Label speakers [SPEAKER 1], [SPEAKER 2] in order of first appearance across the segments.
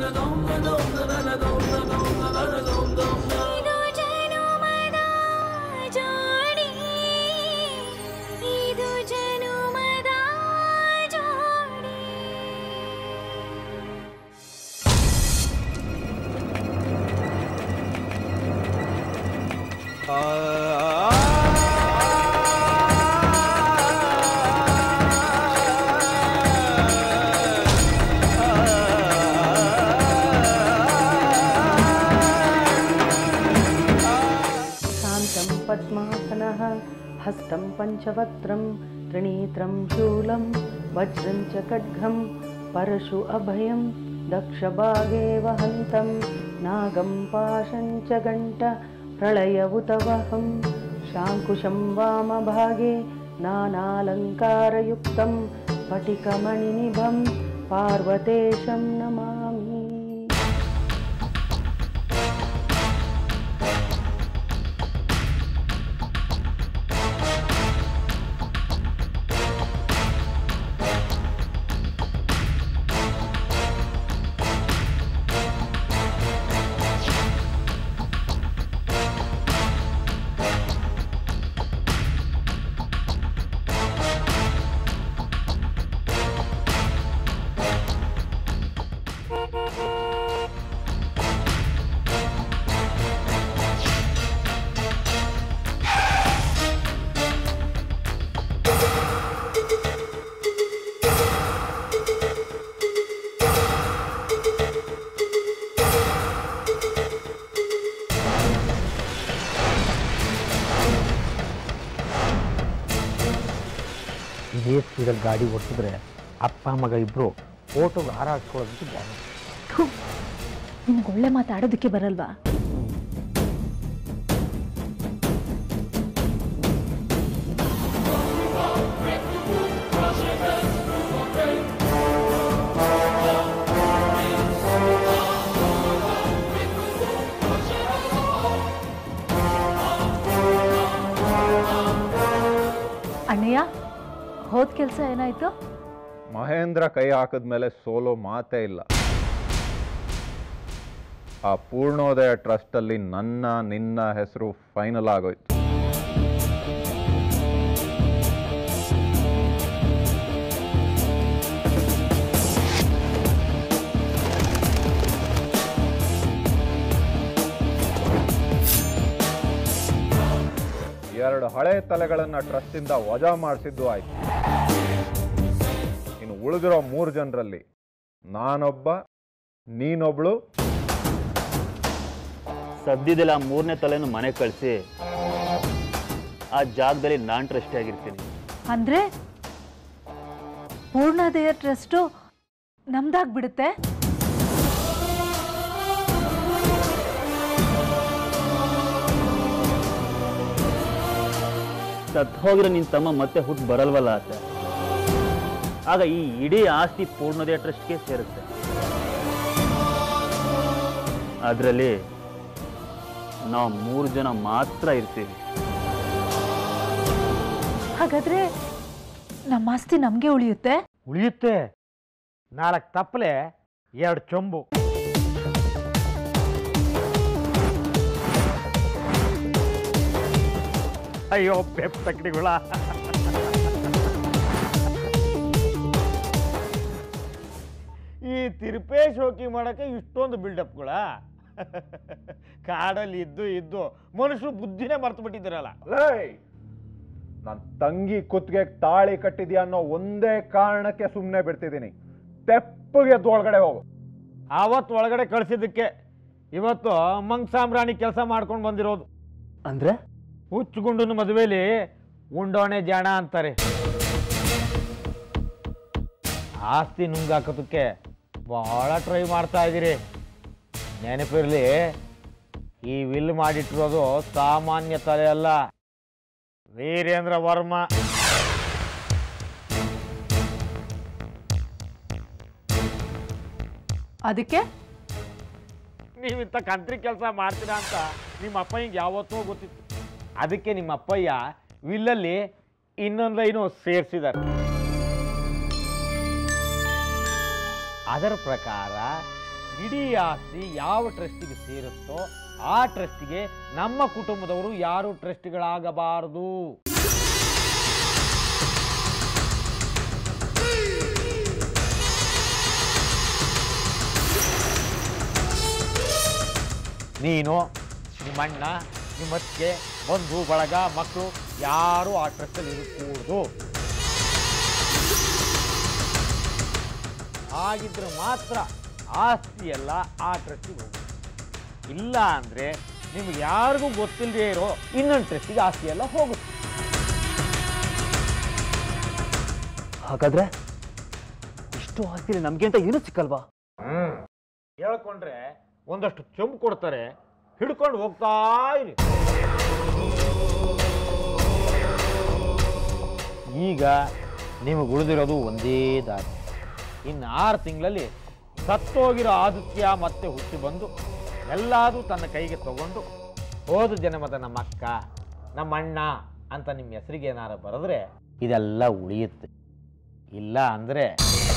[SPEAKER 1] पद्मासनः हस्तं पंचवक्त्रं त्रिनेत्रं शूलं वज्रं च खड्गं परशु अभयं दक्षभागे वहन्तं नागं पाशं च घण्ट प्रलयउतवहं शाङ्कुशं वामभागे नानालङ्कारयुक्तं स्फटिकमणिनिभं पार्वतेशं नमामि।
[SPEAKER 2] ಇದೇ ಸ್ಪೀಡಲ್ಲಿ ಗಾಡಿ ಓಡಿಸಿದ್ರೆ ಅಪ್ಪ ಮಗ ಇಬ್ಬರು ಫೋಟೋಗೆ ಹಾರಾಡ್ಕೊಳ್ಳೋದಕ್ಕೆ ಗ್ಯಾರಂಟಿ.
[SPEAKER 3] ನಿಮ್ಗೆ ಒಳ್ಳೆ ಮಾತಾಡೋದಕ್ಕೆ ಬರಲ್ವಾ? ಅಣ್ಣಯ್ಯ, ಹೋದ ಕೆಲಸ ಏನಾಯ್ತು?
[SPEAKER 4] ಮಹೇಂದ್ರ ಕೈ ಹಾಕಿದ್ಮೇಲೆ ಸೋಲೋ ಮಾತೇ ಇಲ್ಲ. ಆ ಪೂರ್ಣೋದಯ ಟ್ರಸ್ಟ್ ಅಲ್ಲಿ ನಿನ್ನ ಹೆಸರು ಫೈನಲ್ ಆಗೋಯ್ತು. ಎರಡು ಹಳೆ ತಲೆಗಳನ್ನ ಟ್ರಸ್ಟ್ ಇಂದ ವಜಾ ಮಾಡಿಸಿದ್ದು ಆಯ್ತು. ಇನ್ನು ಉಳಿದಿರೋ 3 ಜನರಲ್ಲಿ ನಾನೊಬ್ಬ, ನೀನೊಬ್ಳು.
[SPEAKER 5] ಸದ್ಯದಲ್ಲಿ ಆ 3ನೇ ತಲೆಯನ್ನು ಮನೆ ಕಳಿಸಿ ಆ ಜಾಗದಲ್ಲಿ ನಾನು ಟ್ರಸ್ಟ್ ಆಗಿರ್ತೀನಿ.
[SPEAKER 3] ಅಂದ್ರೆ ಪೂರ್ಣೋದಯ ಟ್ರಸ್ಟು ನಮ್ದಾಗ್ಬಿಡುತ್ತೆ?
[SPEAKER 5] ಸತ್ ಹೋಗಿರೋ ನಿನ್ನ ತಮ್ಮ ಮತ್ತೆ ಹುಟ್ಟು ಬರಲ್ವಲ್ಲ ಆತ. ಆಗ ಈ ಇಡೀ ಆಸ್ತಿ ಪೂರ್ಣೋದಯ ಟ್ರಸ್ಟ್ಗೆ ಸೇರುತ್ತೆ. ಅದರಲ್ಲಿ ನಾವು 3 ಜನ ಮಾತ್ರ ಇರ್ತೀವಿ.
[SPEAKER 3] ಹಾಗಾದ್ರೆ ನಮ್ಮ ಆಸ್ತಿ ನಮ್ಗೆ ಉಳಿಯುತ್ತೆ?
[SPEAKER 2] ಉಳಿಯುತ್ತೆ. 4 ತಪ್ಪಲೆ 2 ಚೊಂಬು. ಅಯ್ಯೋ ಬೆಪ್ ತಕ್ಕಡಿಗಳ. ಈ ತಿರುಪೇ ಶೋಕಿ ಮಾಡಕ್ಕೆ ಇಷ್ಟೊಂದು ಬಿಲ್ಡಪ್ಗಳ. ಕಾಡಲ್ಲಿ ಇದ್ದು ಮನುಷ್ಯರು ಬುದ್ಧಿನೇ ಮರ್ತು ಬಿಟ್ಟಿದ್ದೀರಲ್ಲ.
[SPEAKER 4] ನನ್ನ ತಂಗಿ ಕುತ್ತಿಗೆ ತಾಳಿ ಕಟ್ಟಿದ್ಯಾ ಅನ್ನೋ ಒಂದೇ ಕಾರಣಕ್ಕೆ ಸುಮ್ಮನೆ ಬಿಡ್ತಿದ್ದೀನಿ. ತೆಪ್ಪಗೆ ಒಳಗಡೆ ಹೋಗು.
[SPEAKER 2] ಆವತ್ತು ಒಳಗಡೆ ಕಳಿಸಿದ್ದಕ್ಕೆ ಇವತ್ತು ಮಂಗ್ ಸಾಮ್ರಾಣಿ ಕೆಲಸ ಮಾಡ್ಕೊಂಡು ಬಂದಿರೋದು.
[SPEAKER 5] ಅಂದ್ರೆ
[SPEAKER 2] ಹುಚ್ಚುಗುಂಡನ ಮದುವೆಲಿ ಉಂಡೋಣೆ ಜಾಣ ಅಂತಾರೆ. ಆಸ್ತಿ ನುಂಗಾಕೋದಕ್ಕೆ ಬಹಳ ಟ್ರೈ ಮಾಡ್ತಾ ಇದ್ದೀರಿ. ನೆನಪಿರ್ಲಿ, ಈ ವಿಲ್ ಮಾಡಿಟ್ಟಿರೋದು ಸಾಮಾನ್ಯ ತಲೆ ಅಲ್ಲ, ವೀರೇಂದ್ರ ವರ್ಮ.
[SPEAKER 3] ಅದಕ್ಕೆ
[SPEAKER 2] ನೀವಿಂತ ಕಂತ್ರಿ ಕೆಲಸ ಮಾಡ್ತೀರಾ ಅಂತ ನಿಮ್ಮ ಅಪ್ಪಯ್ಯಂಗೆ ಯಾವತ್ತೂ ಗೊತ್ತಿತ್ತು. ಅದಕ್ಕೆ ನಿಮ್ಮ ಅಪ್ಪಯ್ಯ ವಿಲ್ಲಲ್ಲಿ ಇನ್ನೊಂದು ಲೈನು ಸೇರಿಸಿದ್ದಾರೆ. ಅದರ ಪ್ರಕಾರ ಇಡೀ ಆಸ್ತಿ ಯಾವ ಟ್ರಸ್ಟಿಗೆ ಸೇರುತ್ತೋ ಆ ಟ್ರಸ್ಟಿಗೆ ನಮ್ಮ ಕುಟುಂಬದವರು ಯಾರು ಟ್ರಸ್ಟಿಗಳಾಗಬಾರದು. ನೀನು, ನಿಮ್ಮಣ್ಣ, ನಿಮ್ಮಕ್ಕೆ, ಬಂಧು ಬಳಗ, ಮಕ್ಕಳು ಯಾರು ಆ ಟ್ರಸ್ಟಲ್ಲಿ ಇರಕೂಡದು. ಹಾಗಿದ್ರೆ ಮಾತ್ರ ಆಸ್ತಿ ಎಲ್ಲ ಆ ಟ್ರಸ್ಟಿಗೆ ಹೋಗುತ್ತೆ. ಇಲ್ಲ ಅಂದರೆ ನಿಮ್ಗೆ ಯಾರಿಗೂ ಗೊತ್ತಿಲ್ಲದೆ ಇರೋ ಇನ್ನೊಂದು ಟ್ರಸ್ಟಿಗೆ ಆಸ್ತಿ ಎಲ್ಲ ಹೋಗುತ್ತೆ.
[SPEAKER 5] ಹಾಗಾದ್ರೆ ಇಷ್ಟು ಆಸ್ತಿ ನಮ್ಗೆ ಅಂತ ಏನೂ ಸಿಕ್ಕಲ್ವಾ?
[SPEAKER 2] ಹೇಳ್ಕೊಂಡ್ರೆ ಒಂದಷ್ಟು ಚಂಪು ಕೊಡ್ತಾರೆ, ಹಿಡ್ಕೊಂಡು ಹೋಗ್ತಾ ಇರಿ. ಈಗ ನಿಮಗೆ ಉಳಿದಿರೋದು ಒಂದೇ ದಾರಿ. ಇನ್ನು 6 ತಿಂಗಳಲ್ಲಿ ಸತ್ತೋಗಿರೋ ಆದಿತ್ಯ ಮತ್ತೆ ಹುಟ್ಟಿ ಬಂದು ಎಲ್ಲಾದರೂ ತನ್ನ ಕೈಗೆ ತಗೊಂಡು ಹೋದ ಜನ್ಮದ ನಮ್ಮ ಅಕ್ಕ, ನಮ್ಮ ಅಣ್ಣ ಅಂತ ನಿಮ್ಮ ಹೆಸರಿಗೆ ಏನಾರು ಬರೆದ್ರೆ ಇದೆಲ್ಲ ಉಳಿಯುತ್ತೆ. ಇಲ್ಲ ಅಂದರೆ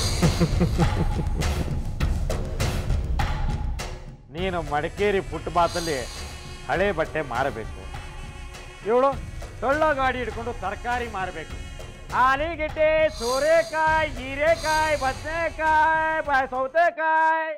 [SPEAKER 2] ನೀನು ಮಡಿಕೇರಿ ಫುಟ್ಪಾತಲ್ಲಿ ಹಳೆ ಬಟ್ಟೆ ಮಾರಬೇಕು, ಇವಳು ಟೊಳ್ಳ ಗಾಡಿ ಹಿಡ್ಕೊಂಡು ತರಕಾರಿ ಮಾರಬೇಕು. ಆಲೂಗೆಡ್ಡೆ, ಸೋರೆಕಾಯಿ, ಹೀರೆಕಾಯಿ, ಬದನೆಕಾಯಿ, ಸೌತೆಕಾಯಿ.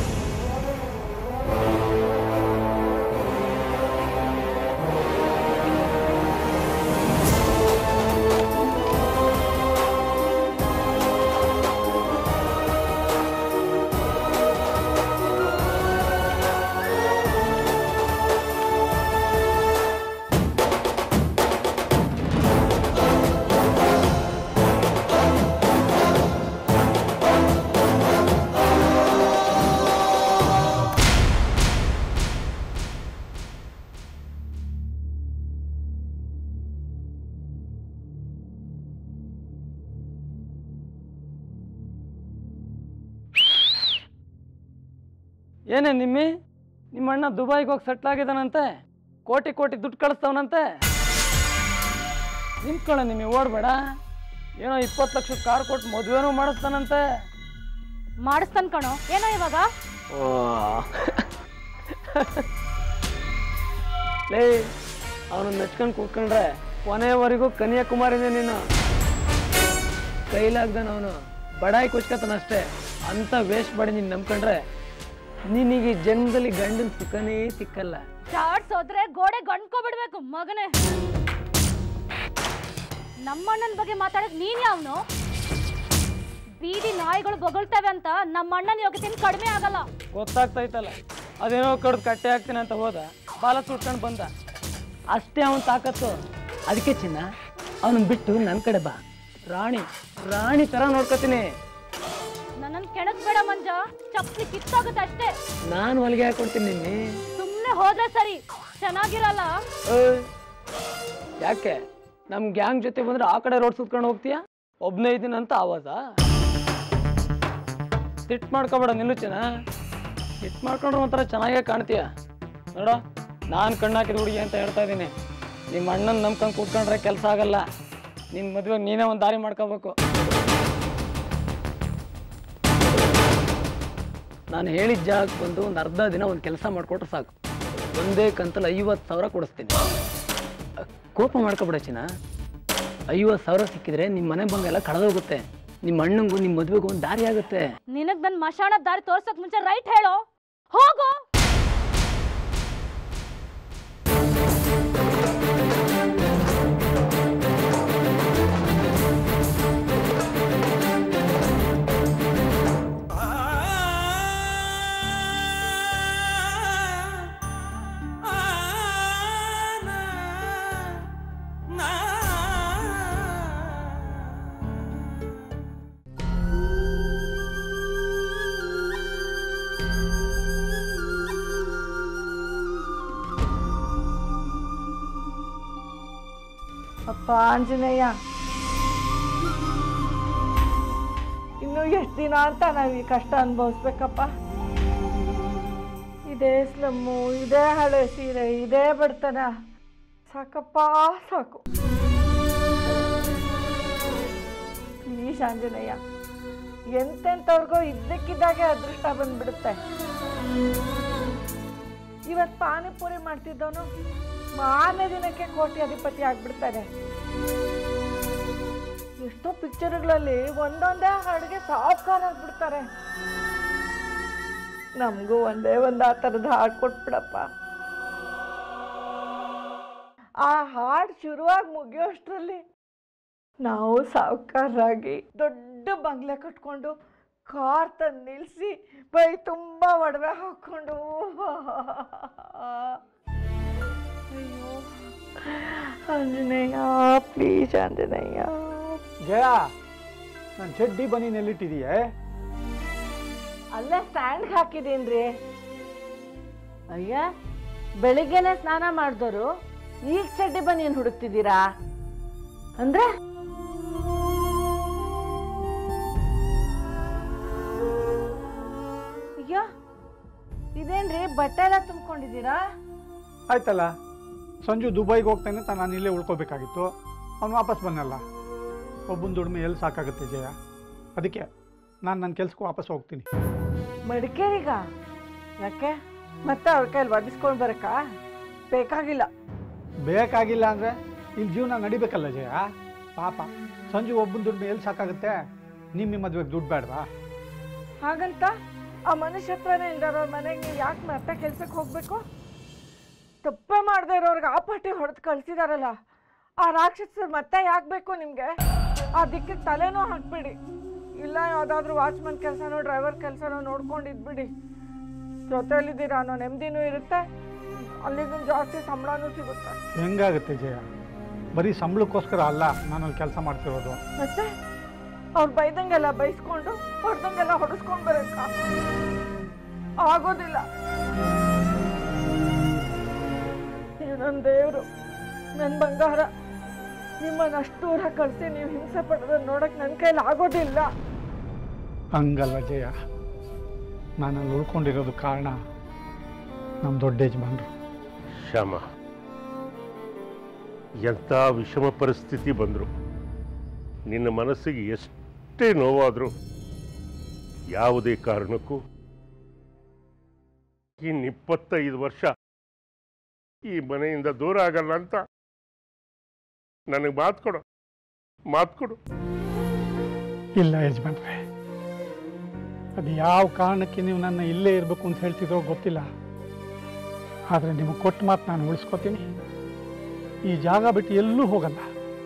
[SPEAKER 6] ಏನೇ ನಿಮ್ಮ ಅಣ್ಣ ದುಬೈಗೆ ಹೋಗಿ ಸೆಟ್ಲ್ ಆಗಿದ್ದಾನಂತೆ, ಕೋಟಿ ಕೋಟಿ ದುಡ್ಡು ಕಳಿಸ್ತವನಂತೆ. ನಿಂತ್ಕೊಳ್ಳ ಓಡಬೇಡ. ಏನೋ 20 ಲಕ್ಷ ಕಾರ್ ಕೊಟ್ಟು ಮದುವೆನೂ ಮಾಡಿಸ್ತಾನಂತೆ.
[SPEAKER 3] ಮಾಡಿಸ್ತಾನ ಕಣೋ. ಏನೋ ಇವಾಗ
[SPEAKER 6] ಲೇ, ಅವನು ಮೆಚ್ಕೊಂಡು ಕೂತ್ಕೊಂಡ್ರೆ ಕೊನೆಯವರೆಗೂ ಕನ್ಯಾಕುಮಾರಿನೇ ನೀನು. ಕೈಲಾಗ್ದಾನ ಅವನು ಬಡಾಯಿ ಕುಚ್ಕತಾನಷ್ಟೇ. ಅಂತ ವೇಸ್ಟ್ ಮಾಡಿ ನೀನು ನಂಬ್ಕೊಂಡ್ರೆ ನಿನಗೆ ಜನ್ಮದಲ್ಲಿ ಗಂಡನ ಸುಖನೇ ಸಿಕ್ಕಲ್ಲ.
[SPEAKER 3] ಚಾಡ್ಸೋದ್ರೆ ಗೋಡೆ ಗಂಡ್ಕೊಬಿಡ್ಬೇಕು ಮಗನೇ. ನಮ್ಮಣ್ಣನ ಬಗ್ಗೆ ಮಾತಾಡಕ್ ನೀನ್ ಯಾವನು? ಬೀದಿ ನಾಯಿಗಳು ಬೊಗಳ್ತವೆ ಅಂತ ನಮ್ಮಣ್ಣನ ಯೋಗ್ಯತೆಯನ್ನು ಕಡಿಮೆ ಆಗಲ್ಲ.
[SPEAKER 6] ಗೊತ್ತಾಗ್ತೈತಲ್ಲ, ಅದೇನೋ ಕಡ್ದು ಕಟ್ಟೆ ಹಾಕ್ತೀನಿ ಅಂತ ಹೋದ, ಬಾಲ ಸುಟ್ಕೊಂಡು ಬಂದ, ಅಷ್ಟೇ ಅವನ ತಾಕತ್ತು. ಅದಕ್ಕೆ ಚಿನ್ನ, ಅವನನ್ನ ಬಿಟ್ಟು ನನ್ನ ಕಡೆ ಬಾ. ರಾಣಿ ತರ ನೋಡ್ಕೋತೀನಿ.
[SPEAKER 3] ನನ್ನನ್ನು ಕೆಣಕ್ಬೇಡ ಮಂಜ, ಚಪ್ಪಲಿ ಕಿತ್ತಾಗುತ್ತೆ ಅಷ್ಟೇ.
[SPEAKER 6] ನಾನು ಹೊಲಿಗೆ ಹಾಕೊಡ್ತೀನಿ.
[SPEAKER 3] ಸುಮ್ಮನೆ ಹೋದ್ರೆ ಸರಿ, ಚೆನ್ನಾಗಿರಲ್ಲ.
[SPEAKER 6] ಯಾಕೆ ನಮ್ ಗ್ಯಾಂಗ್ ಜೊತೆ ಬಂದ್ರೆ ಆ ಕಡೆ ರೋಡ್ ಸುತ್ಕೊಂಡು ಹೋಗ್ತೀಯಾ? ಒಬ್ನೇ ಇದ್ದೀನಿ ಅಂತ ಆವಾಜ. ಸಿಟ್ ಮಾಡ್ಕೊಬೇಡ, ನಿಲ್ಲು ಚೆನ್ನ. ಸಿಟ್ ಮಾಡ್ಕೊಂಡ್ರೆ ಒಂಥರ ಚೆನ್ನಾಗೇ ಕಾಣ್ತೀಯ ನೋಡ. ನಾನು ಕಣ್ಣಾಕಿದ ಹುಡುಗಿ ಅಂತ ಹೇಳ್ತಾ ಇದ್ದೀನಿ. ನಿಮ್ಮ ಅಣ್ಣನ ನಂಬ್ಕೊಂಡು ಕೂತ್ಕೊಂಡ್ರೆ ಕೆಲಸ ಆಗಲ್ಲ. ನಿನ್ನ ಮದುವೆಗೆ ನೀನೇ ಒಂದು ದಾರಿ ಮಾಡ್ಕೋಬೇಕು. ನಾನು ಹೇಳಿದ ಜಾಗಕ್ಕೆ ಬಂದು ಒಂದು ಅರ್ಧ ದಿನ ಒಂದು ಕೆಲಸ ಮಾಡಿಕೊಟ್ರೆ ಸಾಕು. ಒಂದೇ ಕಂತಲ್ಲಿ 50,000 ಕೊಡಿಸ್ತೀನಿ. ಕೋಪ ಮಾಡ್ಕೊಬಿಡ ಚಿನ್ನ. 50,000 ಸಿಕ್ಕಿದ್ರೆ ನಿಮ್ಮ ಮನೆ ಬಂಗೆಲ್ಲ ಕಳೆದೋಗುತ್ತೆ. ನಿಮ್ಮ ಅಣ್ಣಂಗೂ ನಿಮ್ಮ ಮದುವೆಗೂ ಒಂದು ದಾರಿ ಆಗುತ್ತೆ.
[SPEAKER 3] ನಿನಗ್ ನನ್ನ ಮಶಾಣ ದಾರಿ ತೋರ್ಸಕ್ ಮುಂಚೆ ರೈಟ್ ಹೇಳೋ. ಹೋಗೋ.
[SPEAKER 1] ಅಪ್ಪ ಆಂಜನೇಯ, ಇನ್ನು ಎಷ್ಟು ದಿನ ಅಂತ ನಾವು ಈ ಕಷ್ಟ ಅನುಭವಿಸ್ಬೇಕಪ್ಪ? ಇದೇ ಸ್ಲಮ್ಮು, ಇದೇ ಹಳೆ ಸೀರೆ, ಇದೇ ಬಡತನ. ಸಾಕಪ್ಪ ಸಾಕು. ಪ್ಲೀಸ್ ಆಂಜನೇಯ, ಎಂತೆಂಥವ್ರಿಗೋ ಇದ್ದಕ್ಕಿದ್ದಾಗೆ ಅದೃಷ್ಟ ಬಂದ್ಬಿಡುತ್ತೆ. ಇವತ್ತು ಪಾನಿಪುರಿ ಮಾಡ್ತಿದ್ದವನು ಮಾರನೇ ದಿನಕ್ಕೆ ಕೋಟ್ಯಾಧಿಪತಿ ಆಗ್ಬಿಡ್ತಾರೆ. ಎಷ್ಟೋ ಪಿಕ್ಚರ್ಗಳಲ್ಲಿ ಒಂದೊಂದೇ ಹಾಡಿಗೆ ಸಾಫ್ಟ್ವೇರ್ ಆಗ್ಬಿಡ್ತಾರೆ. ನಮಗೂ ಒಂದೇ ಒಂದು ಆ ಥರದ ಹಾಡು ಕೊಟ್ಬಿಡಪ್ಪ. ಆ ಹಾಡು ಶುರುವಾಗಿ ಮುಗಿಯೋಷ್ಟರಲ್ಲಿ ನಾವು ಸಾಹುಕಾರರಾಗಿ ದೊಡ್ಡ ಬಂಗ್ಲೆ ಕಟ್ಕೊಂಡು ಕಾರ್ ತಂದು ನಿಲ್ಲಿಸಿ ಬೈ ತುಂಬ ಒಡವೆ ಹಾಕ್ಕೊಂಡು ಅಯ್ಯೋ ಆಂಜನೇಯ ಪ್ಲೀಸ್ ಆಂಜನೇಯ.
[SPEAKER 7] ಜಯ, ನಾನು ಚಡ್ಡಿ ಬನೀನ್ ಎಲ್ಲಿಟ್ಟಿದೀಯೇ?
[SPEAKER 1] ಅಲ್ಲೇ ಸ್ಟ್ಯಾಂಡ್ಗೆ ಹಾಕಿದೀನ್ರಿ. ಅಯ್ಯ, ಬೆಳಿಗ್ಗೆನೆ ಸ್ನಾನ ಮಾಡಿದವರು ಈಗ ಚಡ್ಡಿ ಬನೀನ್ ಹುಡುಕ್ತಿದ್ದೀರಾ ಅಂದ್ರೆ? ಅಯ್ಯ, ಇದೇನ್ರಿ ಬಟ್ಟೆ ಎಲ್ಲ ತುಂಬ್ಕೊಂಡಿದ್ದೀರಾ?
[SPEAKER 7] ಆಯ್ತಲ್ಲ, ಸಂಜು ದುಬೈಗೆ ಹೋಗ್ತಾನೆ ಅಂತ ನಾನು ಇಲ್ಲೇ ಉಳ್ಕೋಬೇಕಾಗಿತ್ತು. ಅವನು ವಾಪಸ್ ಬಂದಲ್ಲ. ಒಬ್ಬನ ದುಡಿಮೆ ಎಲ್ಲಿ ಸಾಕಾಗುತ್ತೆ ಜಯ. ಅದಕ್ಕೆ ನಾನು ನನ್ನ ಕೆಲ್ಸಕ್ಕೆ ವಾಪಸ್ ಹೋಗ್ತೀನಿ.
[SPEAKER 1] ಮಡಿಕೇರಿಗ? ಯಾಕೆ ಮತ್ತೆ ಅವ್ರ ಕೈಯಲ್ಲಿ ಒದಿಸ್ಕೊಂಡು ಬರಕ್ಕ? ಬೇಕಾಗಿಲ್ಲ.
[SPEAKER 7] ಬೇಕಾಗಿಲ್ಲ ಅಂದರೆ ಇಲ್ಲಿ ಜೀವನ ನಡಿಬೇಕಲ್ಲ ಜಯ. ಪಾಪ ಸಂಜು ಒಬ್ಬನ ದುಡಿಮೆ ಎಲ್ಲಿ ಸಾಕಾಗುತ್ತೆ? ನಿಮ್ಮ ಮದುವೆಗೆ ದುಡ್ಡು ಬೇಡವಾ?
[SPEAKER 1] ಹಾಗಂತ ಆ ಮನುಷ್ಯತ್ವನೇ ಇಲ್ದಾರ ಮನೆಗೆ ನೀವು ಯಾಕೆ ಮತ್ತೆ ಕೆಲ್ಸಕ್ಕೆ ಹೋಗ್ಬೇಕು? ತಪ್ಪೇ ಮಾಡದೇ ಇರೋರ್ಗೆ ಆ ಪಾಟಿ ಹೊಡೆದು ಕಳ್ಸಿದಾರಲ್ಲ, ಆ ರಾಕ್ಷಸರು ಮತ್ತೆ ಯಾಕೆ ಬೇಕು ನಿಮಗೆ? ಆ ದಿಕ್ಕಿಗೆ ತಲೆನೂ ಹಾಕ್ಬಿಡಿ. ಇಲ್ಲ ಯಾವುದಾದ್ರೂ ವಾಚ್ಮನ್ ಕೆಲಸನೋ ಡ್ರೈವರ್ ಕೆಲಸನೋ ನೋಡ್ಕೊಂಡು ಇದ್ಬಿಡಿ. ಜೊತೆಯಲ್ಲಿದ್ದೀರಾ ಅನ್ನೋ ನೆಮ್ಮದಿನೂ ಇರುತ್ತೆ, ಅಲ್ಲಿಗೂ ಜಾಸ್ತಿ ಸಂಬಳನೂ ಸಿಗುತ್ತೆ.
[SPEAKER 7] ಹೆಂಗಾಗುತ್ತೆ ಜಯ? ಬರೀ ಸಂಬಳಕ್ಕೋಸ್ಕರ ಅಲ್ಲ ನಾನು ಅಲ್ಲಿ ಕೆಲಸ ಮಾಡ್ತಿರೋದು.
[SPEAKER 1] ಮತ್ತೆ ಅವ್ರು ಬೈದಂಗೆಲ್ಲ ಬೈಸ್ಕೊಂಡು ಹೊಡೆದಂಗೆಲ್ಲ ಹೊಡೆಸ್ಕೊಂಡು ಬರಕ್ಕ ಆಗೋದಿಲ್ಲ. ನೀವು ನನ್ನ ದೇವರು, ನನ್ನ ಬಂಗಾರ. ನಿಮ್ಮನ್ನು ಅಷ್ಟು ದೂರ ಕಳಿಸಿ ನೀವು ಹಿಂಸೆ ಪಡೋದನ್ನ ನೋಡಕ್ಕೆ ನನ್ನ ಕೈಲಿ ಆಗೋದಿಲ್ಲ.
[SPEAKER 7] ಹಂಗಲ್ಲ ಜಯ, ನಾನು ಅಲ್ಲಿ ಉಳ್ಕೊಂಡಿರೋದು ಕಾರಣ ನಮ್ಮ ದೊಡ್ಡ ಯಜಮಾನ್ರು.
[SPEAKER 8] ಶ್ಯಾಮ, ಎಂಥ ವಿಷಮ ಪರಿಸ್ಥಿತಿ ಬಂದರು, ನಿನ್ನ ಮನಸ್ಸಿಗೆ ಎಷ್ಟೇ ನೋವಾದರೂ ಯಾವುದೇ ಕಾರಣಕ್ಕೂ ಇನ್ನು 25 ವರ್ಷ ಈ ಮನೆಯಿಂದ ದೂರ ಆಗಲ್ಲ ಅಂತ ನನಗೆ ಮಾತು ಕೊಡು.
[SPEAKER 7] ಇಲ್ಲ ಯಜಮಾನ್ರೆ, ಅದು ಯಾವ ಕಾರಣಕ್ಕೆ ನೀವು ನನ್ನ ಇಲ್ಲೇ ಇರಬೇಕು ಅಂತ ಹೇಳ್ತಿದ್ರೋ ಗೊತ್ತಿಲ್ಲ. ಆದರೆ ನಿಮಗೆ ಕೊಟ್ಟ ಮಾತು ನಾನು ಉಳಿಸ್ಕೊತೀನಿ. ಈ ಜಾಗ ಬಿಟ್ಟು ಎಲ್ಲೂ ಹೋಗಲ್ಲ.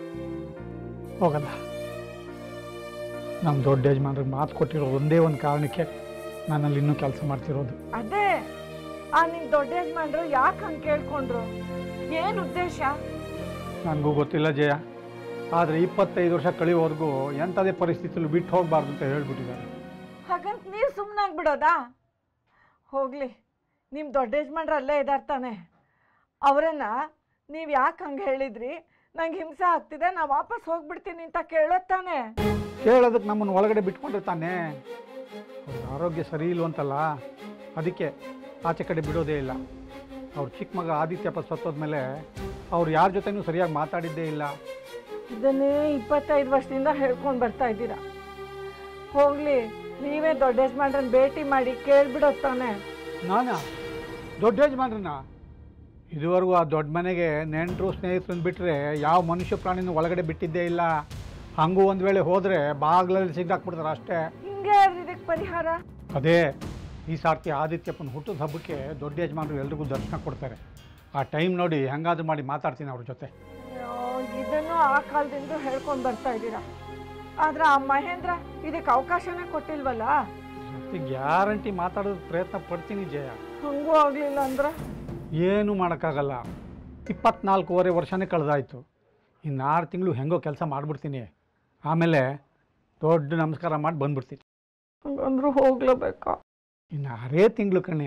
[SPEAKER 7] ನಮ್ಮ ದೊಡ್ಡ ಯಜಮಾನ್ರಿಗೆ ಮಾತು ಕೊಟ್ಟಿರೋ ಒಂದೇ ಒಂದು ಕಾರಣಕ್ಕೆ ನಾನಲ್ಲಿ ಇನ್ನೂ ಕೆಲಸ ಮಾಡ್ತಿರೋದು.
[SPEAKER 1] ಅದೇ ಆ ನಿಮ್ಮ ದೊಡ್ಡ ಯಜಮಾನ್ರು ಯಾಕೆ ಹಂಗೆ ಕೇಳ್ಕೊಂಡ್ರು? ಏನು ಉದ್ದೇಶ?
[SPEAKER 7] ನನಗೂ ಗೊತ್ತಿಲ್ಲ ಜಯ. ಆದರೆ 25 ವರ್ಷ ಕಳೆಯೋವರೆಗೂ ಎಂಥದೇ ಪರಿಸ್ಥಿತಿಯಲ್ಲಿ ಬಿಟ್ಟು ಹೋಗಬಾರ್ದು ಅಂತ ಹೇಳ್ಬಿಟ್ಟಿದ್ದಾರೆ.
[SPEAKER 1] ಹಾಗಂತ ನೀವು ಸುಮ್ಮನಾಗ್ಬಿಡೋದಾ? ಹೋಗಲಿ, ನಿಮ್ಮ ದೊಡ್ಡ ಯಜಮಾನ್ರು ಅಲ್ಲೇ ಇದ್ದಾರೆ ತಾನೆ. ಅವರನ್ನ ನೀವು ಯಾಕೆ ಹಂಗೆ ಹೇಳಿದ್ರಿ? ನಂಗೆ ಹಿಂಸೆ ಆಗ್ತಿದೆ, ನಾ ವಾಪಸ್ ಹೋಗ್ಬಿಡ್ತೀನಿ ಅಂತ ಕೇಳೋದು ತಾನೆ.
[SPEAKER 7] ಕೇಳೋದಕ್ಕೆ ನಮ್ಮನ್ನು ಒಳಗಡೆ ಬಿಟ್ಕೊಂಡ್ರೆ ತಾನೇ. ಅವ್ರ ಆರೋಗ್ಯ ಸರಿ ಇಲ್ವಂತಲ್ಲ, ಅದಕ್ಕೆ ಆಚೆ ಕಡೆ ಬಿಡೋದೇ ಇಲ್ಲ. ಅವ್ರ ಚಿಕ್ಕ ಮಗ ಆದಿತ್ಯಪ್ಪ ಸತ್ತೋದ್ಮೇಲೆ ಅವ್ರು ಯಾರ ಜೊತೆನೂ ಸರಿಯಾಗಿ ಮಾತಾಡಿದ್ದೇ ಇಲ್ಲ.
[SPEAKER 1] ಇದನ್ನೇ 25 ವರ್ಷದಿಂದ ಹೇಳ್ಕೊಂಡು ಬರ್ತಾ ಇದ್ದೀರಾ. ಹೋಗಲಿ, ನೀವೇ ದೊಡ್ಡ ಯಜಮಾನ್ರನ್ನ ಭೇಟಿ ಮಾಡಿ ಕೇಳ್ಬಿಡೋದು ತಾನೆ.
[SPEAKER 7] ನಾನಾ ದೊಡ್ಡ ಯಜಮಾನ್ರನ್ನ? ಇದುವರೆಗೂ ಆ ದೊಡ್ಡ ಮನೆಗೆ ನೆಂಟರು ಸ್ನೇಹಿತರನ್ನ ಬಿಟ್ಟರೆ ಯಾವ ಮನುಷ್ಯ ಪ್ರಾಣಿನೂ ಒಳಗಡೆ ಬಿಟ್ಟಿದ್ದೇ ಇಲ್ಲ. ಹಂಗೂ ಒಂದು ವೇಳೆ ಹೋದರೆ ಬಾಗ್ಲಲ್ಲಿ ಸಿಗ್ದಾಕ್ಬಿಡ್ತಾರೆ ಅಷ್ಟೇ.
[SPEAKER 1] ಹಿಂಗೆ ಇದಕ್ಕೆ ಪರಿಹಾರ?
[SPEAKER 7] ಅದೇ ಈ ಸಾರ್ತಿ ಆದಿತ್ಯಪ್ಪನ ಹುಟ್ಟದ ಹಬ್ಬಕ್ಕೆ ದೊಡ್ಡ ಯಜಮಾನರು ಎಲ್ರಿಗೂ ದರ್ಶನ ಕೊಡ್ತಾರೆ. ಆ ಟೈಮ್ ನೋಡಿ ಹೆಂಗಾದ್ರೂ ಮಾಡಿ ಮಾತಾಡ್ತೀನಿ ಅವ್ರ ಜೊತೆ.
[SPEAKER 1] ಇದನ್ನು ಆ ಕಾಲದಿಂದ ಹೇಳ್ಕೊಂಡು ಬರ್ತಾ ಇದ್ದೀರಾ. ಆದ್ರೆ ಆ ಮಹೇಂದ್ರ ಇದಕ್ಕೆ ಅವಕಾಶನೇ ಕೊಟ್ಟಿಲ್ವಲ್ಲ.
[SPEAKER 7] ಗ್ಯಾರಂಟಿ ಮಾತಾಡೋದಕ್ಕೆ ಪ್ರಯತ್ನ ಪಡ್ತೀನಿ ಜಯ.
[SPEAKER 1] ಹಂಗೂ ಆಗಲಿಲ್ಲ ಅಂದ್ರೆ
[SPEAKER 7] ಏನೂ ಮಾಡೋಕ್ಕಾಗಲ್ಲ. 24 ವರ್ಷನೇ ಕಳೆದಾಯ್ತು. ಇನ್ನು 6 ತಿಂಗಳು ಹೆಂಗೋ ಕೆಲಸ ಮಾಡಿಬಿಡ್ತೀನಿ. ಆಮೇಲೆ ದೊಡ್ಡ ನಮಸ್ಕಾರ ಮಾಡಿ ಬಂದ್ಬಿಡ್ತೀನಿ.
[SPEAKER 1] ಹಂಗಂದ್ರೂ ಹೋಗ್ಲೇಬೇಕಾ?
[SPEAKER 7] ಇನ್ನು 6 ತಿಂಗಳು ಕಣೆ.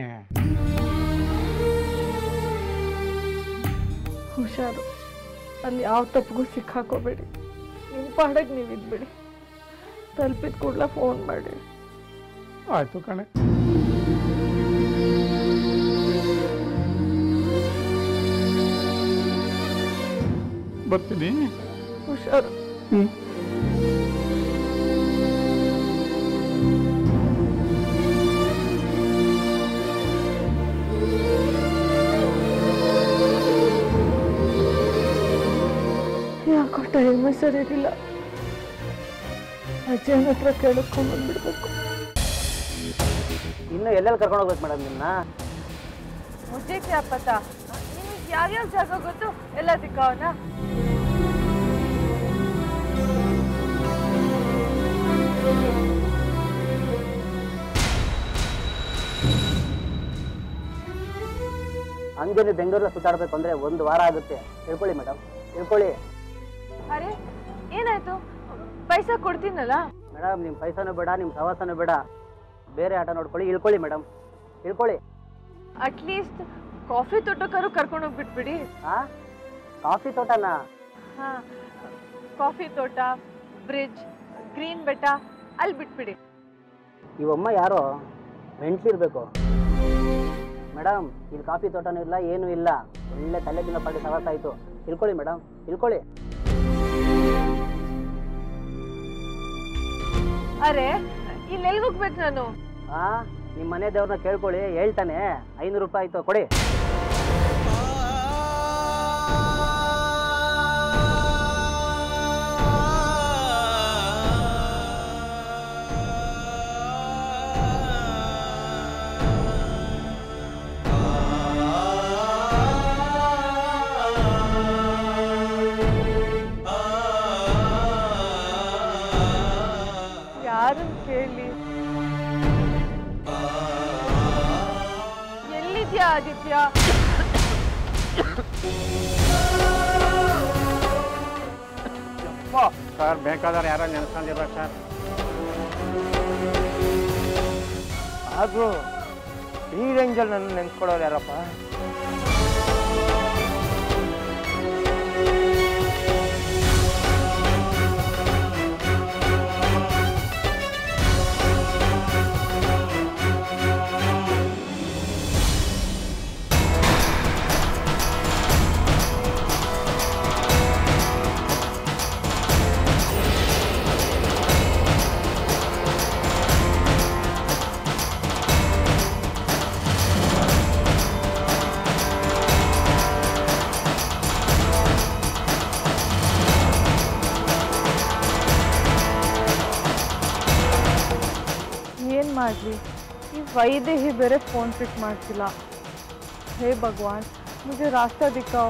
[SPEAKER 1] ಹುಷಾರು, ಅಲ್ಲಿ ಯಾವ ತಪ್ಪಿಗೂ ಸಿಕ್ಕಾಕೋಬೇಡಿ. ನಿಮ್ಮ ಪಾಡಿಗೆ ನೀವು ಇದ್ಬಿಡಿ. ತಲುಪಿದ ಕೂಡಲೇ ಫೋನ್ ಮಾಡಿ.
[SPEAKER 7] ಆಯಿತು ಕಣೆ. ಬರ್ತೀನಿ.
[SPEAKER 1] ಹುಷಾರು. ಸರಿಯಿಲ್ಲ. ಅಜ್ಜನ ಹತ್ರ ಕೇಳಿಸ್ಕೊಂಡ್ಬಂದ್ಬಿಡ್ಬೇಕು.
[SPEAKER 6] ಇನ್ನು ಎಲ್ಲೆಲ್ಲಿ ಕರ್ಕೊಂಡು ಹೋಗ್ಬೇಕು ಮೇಡಮ್ ನಿಮ್ಮನ್ನ?
[SPEAKER 1] मुझे क्या पता, ಯಾವ್ಯಾವ ಜಾಗ ಗೊತ್ತು ಎಲ್ಲ ದಿಕ್ಕಾವನ.
[SPEAKER 6] ಹಂಗೆ ನೀವು ಬೆಂಗಳೂರಲ್ಲಿ ಸುತ್ತಾಡಬೇಕು ಅಂದರೆ 1 ವಾರ ಆಗುತ್ತೆ. ತಿಳ್ಕೊಳ್ಳಿ ಮೇಡಮ್, ತಿಳ್ಕೊಳ್ಳಿ.
[SPEAKER 1] ಅರೆ ಏನಾಯ್ತು? ಪೈಸಾ ಕೊಡ್ತೀನಲ್ಲ.
[SPEAKER 6] ಮೇಡಮ್ ನಿಮ್ಮ ಪೈಸಾನೂ ಬೇಡ, ನಿಮ್ಮ ಸವಾಸನೂ ಬೇಡ. ಬೇರೆ ಆಟ ನೋಡ್ಕೊಳ್ಳಿ. ಇಳ್ಕೊಳ್ಳಿ ಮೇಡಮ್, ಇಳ್ಕೊಳ್ಳಿ.
[SPEAKER 1] ಅಟ್ಲೀಸ್ಟ್ ಕಾಫಿ ತೋಟಕ್ಕಾರು ಕರ್ಕೊಂಡು ಹೋಗ್ಬಿಟ್ಬಿಡಿ.
[SPEAKER 6] ಹಾಂ, ಕಾಫಿ ತೋಟನಾ?
[SPEAKER 1] ಹಾಂ, ಕಾಫಿ ತೋಟ, ಬ್ರಿಡ್ಜ್, ಗ್ರೀನ್ ಬೆಟ್ಟ, ಅಲ್ಲಿ ಬಿಟ್ಬಿಡಿ.
[SPEAKER 6] ಇವಮ್ಮ ಯಾರೋ ಮೆಂಟ್ಲಿರ್ಬೇಕು ಮೇಡಮ್. ಇಲ್ಲಿ ಕಾಫಿ ತೋಟನೂ ಇಲ್ಲ, ಏನೂ ಇಲ್ಲ. ಒಳ್ಳೆ ತಲೆ ತಿನ್ನೋ ಪಾಟಿ ಸವಾಸ ಆಯಿತು. ಇಳ್ಕೊಳ್ಳಿ ಮೇಡಮ್, ಇಳ್ಕೊಳ್ಳಿ.
[SPEAKER 1] ಅರೆ ಇಲ್ಲೆಲ್ಲಿ ಹೋಗ್ಬೇಕು ನಾನು?
[SPEAKER 6] ಹಾಂ, ನಿಮ್ಮ ಮನೆ ದೇವ್ರನ್ನ ಕೇಳ್ಕೊಳ್ಳಿ. ಹೇಳ್ತಾನೆ 500 ರೂಪಾಯಿ ಆಯಿತು, ಕೊಡಿ.
[SPEAKER 1] ಯಾರನ್ನು ಕೇಳಿ? ಎಲ್ಲಿದ್ಯಾ ಆದಿತ್ಯ?
[SPEAKER 7] ಸರ್ ಬೇಕಾದ್ರೆ ಯಾರೋ ನೆನೆಸ್ಕೊಂಡಿರ್ಬೇಕು ಸರ್.
[SPEAKER 9] ಆದರೂ ಈ ರೇಂಜಲ್ಲಿ ನನ್ನ ನೆನ್ಸ್ಕೊಡೋರು ಯಾರಪ್ಪ?
[SPEAKER 1] ಏನು ಮಾಡಲಿ, ಈ ವೈದೇಹಿ ಬೇರೆ ಫೋನ್ ಪಿಕ್ ಮಾಡ್ತಿಲ್ಲ. ಹೇ ಭಗವಾನ್, ಮುझे ರಾಸ್ತಾ ದಿಕ್ಕಾओ.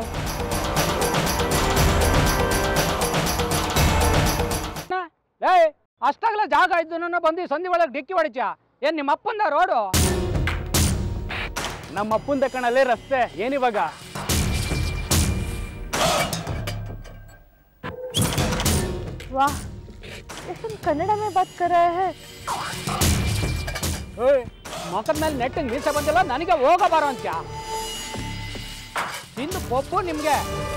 [SPEAKER 6] ಅಷ್ಟಾಗಲ ಜಾಗ ಇದ್ದು ಬಂದು ಸಂಧಿ ಒಳಗೆ ಡಿಕ್ಕಿ ಹೊಡಿತ್ಯಾ? ಏನು ನಿಮ್ಮ ಅಪ್ಪಂದ ರೋಡು? ನಮ್ಮ ಅಪ್ಪಂದ ಕಣಲ್ಲೇ ರಸ್ತೆ. ಏನಿವಾಗ?
[SPEAKER 1] वाह, ये तुम कन्नड़ में बात कर रहे हैं?
[SPEAKER 6] ಮೊಕದ ಮೇಲೆ ನೆಟ್ಟಿಂಗ್ ಮೀಸೆ ಬಂದಿಲ್ಲ, ನನಗೆ ಹೋಗ ಬಾರೋ ಅಂತ್ಯ. ತಿಂದು ಕೊಬ್ಬು ನಿಮಗೆ.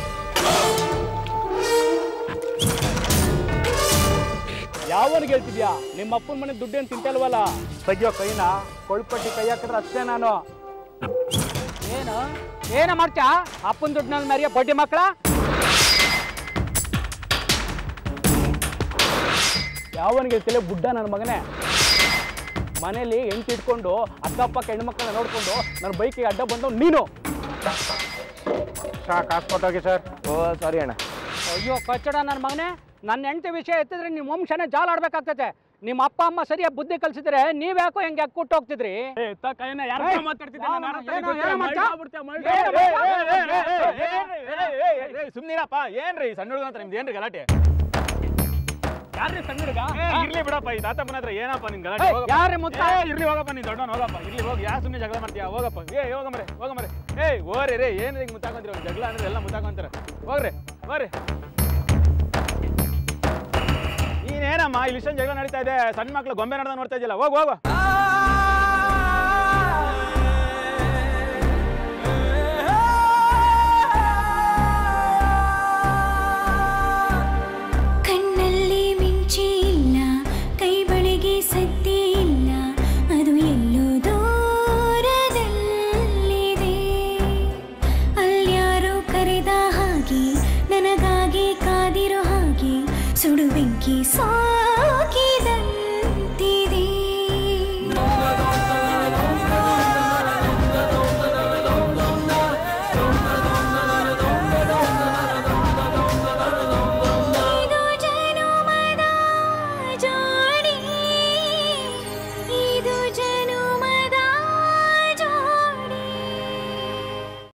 [SPEAKER 6] ಯಾವನಿಗೆ ಹೇಳ್ತಿದ್ಯಾ? ನಿಮ್ಮ ಅಪ್ಪನ ಮನೆ ದುಡ್ಡೇನು ತಿಂತಲ್ವಲ್ಲ? ತೆಗಿಯೋ ಕೈನ, ಕೊಳ್ಪಟ್ಟಿ ಕೈ ಹಾಕಿದ್ರೆ ಅಷ್ಟೇ ನಾನು. ಏನ ಮಾಡ್ತ್ಯಾ? ಅಪ್ಪನ ದುಡ್ಡಿನಲ್ಲಿ ಮರಿಯ ಬಡ್ಡಿ ಮಕ್ಕಳ? ಯಾವನಿಗೆ ಹೇಳ್ತಿಲ್ಲ ಬುಡ್ಡ ನನ್ನ ಮಗನೇ. ಮನೇಲಿ ಹೆಂಡ್ತಿ ಇಟ್ಕೊಂಡು ಅಕ್ಕಪಕ್ಕ ಹೆಣ್ಮಕ್ಳನ್ನ ನೋಡ್ಕೊಂಡು ನನ್ನ ಬೈಕಿಗೆ ಅಡ್ಡ ಬಂದವ್ ನೀನು.
[SPEAKER 7] ಕಾಸು ಕೊಟ್ಟೋಗಿ ಸರ್.
[SPEAKER 9] ಓ ಸಾರಿ ಅಣ್ಣ.
[SPEAKER 6] ಅಯ್ಯೋ ಕಚ್ಚಡ ನನ್ನ ಮಗನೇ, ನನ್ನ ಹೆಂಡತಿ ವಿಷಯ ಎತ್ತಿದ್ರೆ ನಿಮ್ಮ ವಂಶನೇ ಜಾಲ ಆಡ್ಬೇಕಾಗ್ತೈತೆ. ನಿಮ್ಮ ಅಪ್ಪ ಅಮ್ಮ ಸರಿಯಾಗಿ ಬುದ್ಧಿ ಕಲ್ಸಿದ್ರೆ ನೀವ್ಯಾಕೋ ಹೆಂಗೆ ಅಕ್ಕುಟ್ಟು ಹೋಗ್ತಿದ್ರಿ?
[SPEAKER 2] ಸುಮ್ನಿರಪ್ಪ. ಏನ್ರಿ ಸಣ್ಣ ಹುಡುಗ ಅಂತ ನಿಮ್ದು? ಏನ್ರಿ ಗಲಾಟೆ? ಯಾರ್ರಿ ಸಣ್ಣ ಹುಡುಗ? ಇರ್ಲಿ ಬಿಡಪ್ಪ, ಈ ತಾತಪ್ಪನ ಹತ್ರ ಏನಪ್ಪ ನಿನ್ ಗಲಾಟೆ?
[SPEAKER 6] ಯಾರೇ ಮುತ್ತ?
[SPEAKER 2] ಇರ್ಲಿ ಹೋಗಪ್ಪ, ನೀನ್ ದೊಡ್ಡವನ್ ಹೋಗಪ್ಪ. ಇರ್ಲಿ ಹೋಗಿ, ಯಾರು ಸುಮ್ಮನೆ ಜಗಳ ಮಾಡ್ತೀಯಾ? ಹೋಗಪ್ಪ. ಹೋಗಮ್ರೆ, ಹೋಗಮ್ರೆ. ಓರಿ ರೇ, ಏನ್ರಿ ಹಿಂಗೆ ಮುತ್ತಾಕೊಂತೀರ? ಜಗಳ ಅಂದ್ರೆ ಎಲ್ಲ ಮುತ್ತಾಕೊಂತಾರ. ಹೋಗ್ರಿ ಹೋಗ್ರಿ. ನೀನೇನಮ್ಮ ಇಲ್ಲಿ ಇಷ್ಟೊಂದು ಜಗಳ ನಡೀತಾ ಇದೆ, ಸಣ್ಣ ಮಕ್ಳು ಗೊಂಬೆ ನಡೆದ ನೋಡ್ತಾ ಇದ್ದಿಲ್ಲ. ಹೋಗು ಹೋಗು.